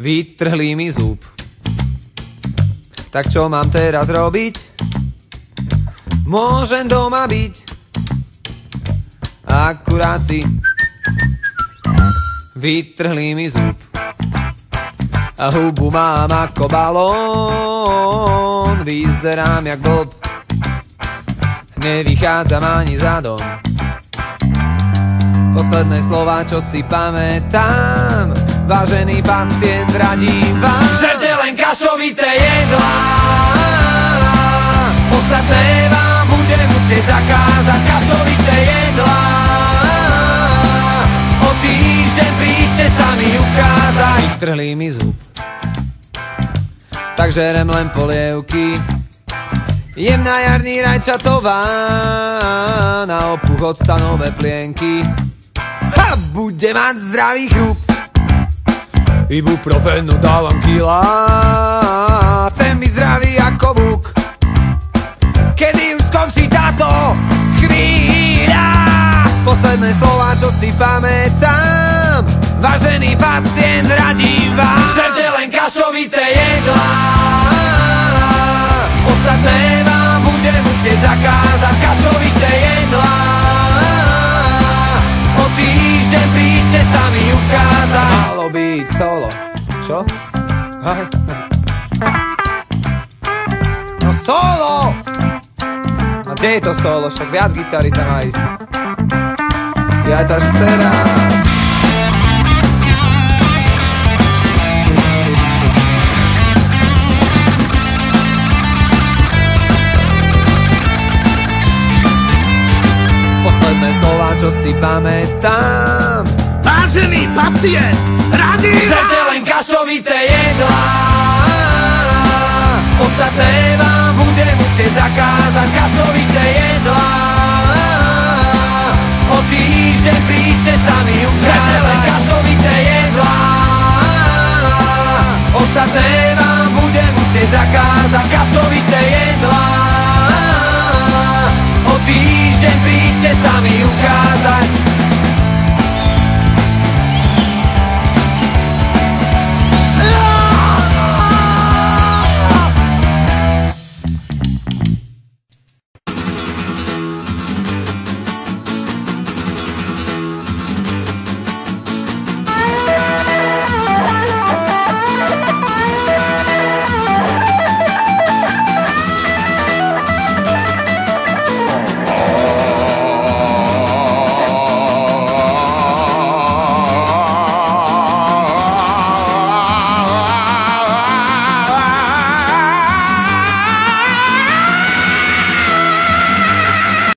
vytrhli mi zub. Tak čo mám teraz robiť? Môžem doma byť, akurát si vytrhli mi zub. A hubu mám ako balón, vyzerám jak blb, nevychádzam ani zadom. Posledné slova, čo si pamätám, vážený pacient, radím vám: žerte len kašovité jedlá, ostatné vám budem musieť zakázať. Kašovité jedlá, o týždeň príďte sa mi ukázať. Vytrhli mi zub, tak žerem len polievky, jem na jarní rajčatová, na opuch odstanové plienky. Ha, bude mať zdravý chrup, ibuprofenu dávam kila, chcem byť zdravý ako buk. Kedy už skončí táto chvíľa? Posledné slova, čo si pamätám, vážený pacient, radím vám: žerte len kašovité jedlá, ostatné vám budem musieť zakázať. Kašovité jedlá, o týždeň príďte sa mi ukázať. Malo byť solo. Čo? No solo! A kde je to solo? Však viac gitary tam má ísť. Ja to až teraz. Posledné slova, čo si pamätám, vážený pacient, radím vám: žerte len kašovité jedlá, ostatné vám budem musieť zakázať. Kašovité jedlá, o týždeň príďte sa mi ukázať. Žerte len kašovité jedlá, ostatné vám budem musieť zakázať. Kašovité jedlá, o týždeň príďte